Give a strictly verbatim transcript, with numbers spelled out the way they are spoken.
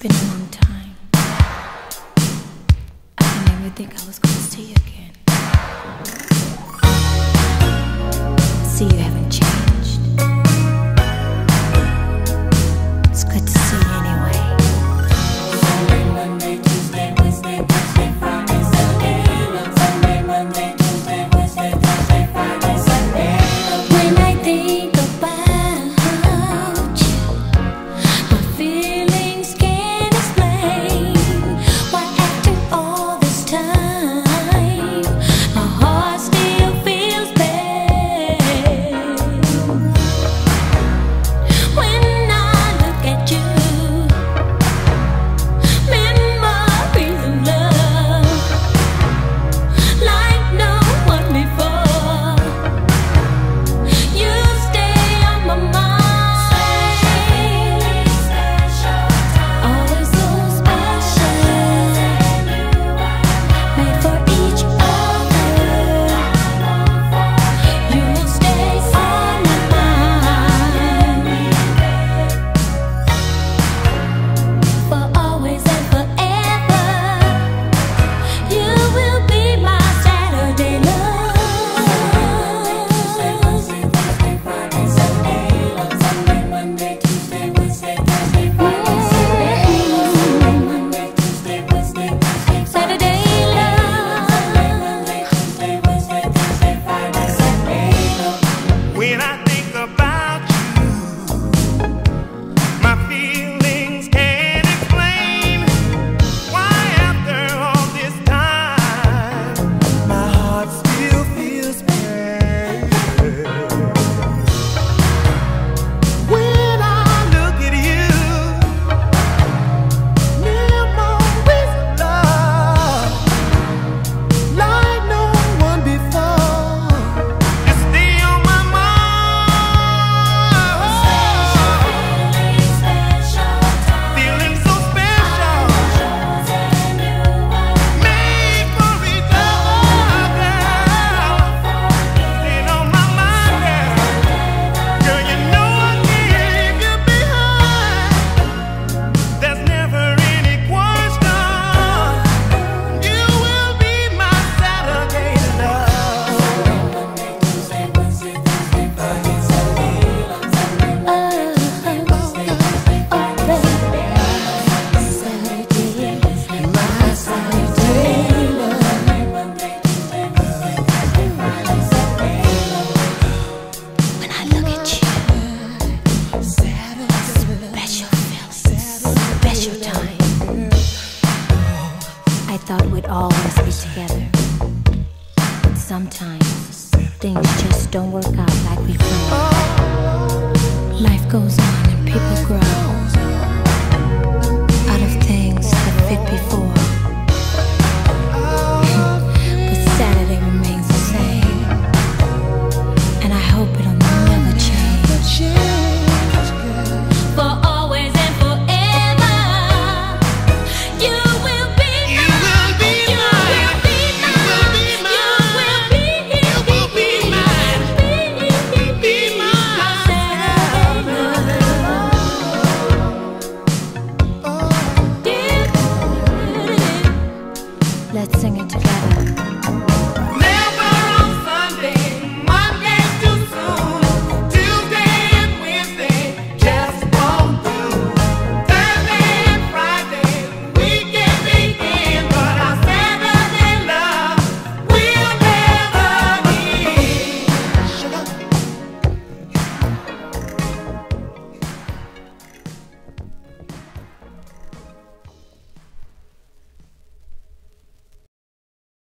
been a long time. I can never think I was gonna see you again. See, you haven't changed. It's good to see you anyway. Sunday, Monday, Tuesday, Wednesday, Thursday, Friday, Saturday. Sunday, Monday, Tuesday, Wednesday, Thursday, Friday, Saturday. When I think about you, my feelings can't explain why after all this time my heart still feels pain. When I look at you, memories of love like no one before. You stay on my mind, always so special, made for each other. You will stay on my mind for always and forever. You will be my Saturday love. Tuesday, Wednesday, Thursday, Friday, Saturday. Sunday, Monday, Tuesday, Wednesday, Thursday, Friday, Saturday. Sunday, Monday, Tuesday, Wednesday, Thursday, Saturday love. Monday, Tuesday, Wednesday, Thursday, Friday, Saturday. When I think about you, my feelings can't explain why after all this time my heart still feels pain. When I look at you, memories of love like no one before. You stay on my mind, feeling so special, made for each other, girl. Staying on my mind, girl. Girl, you know I can't leave you behind. There's never any question. You will be my Saturday love. Monday, Tuesday, Wednesday, Thursday, Friday, Saturday. Sunday, Monday, Tuesday, Wednesday, Thursday, Friday, Saturday. My Saturday love. Sunday, Monday, Tuesday, Wednesday, Thursday, Friday, Saturday. When I look at you, special feelings, special time. I thought we'd always be together, but sometimes things just don't work out like we planned. Life goes on and people grow out of things that fit before.